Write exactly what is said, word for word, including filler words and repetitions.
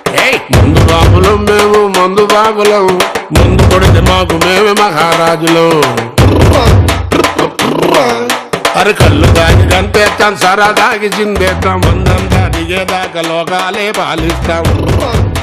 ముందు బాబులం మేము మందు బాబులం ముందు కొడితే మాకు మేమే మహారాజులం అరే కళ్ళు దాగి గంతేస్తాం సరదాగి చిందేస్తాం మందంతా దిగేదాకా లోకాలే పాలిస్తాం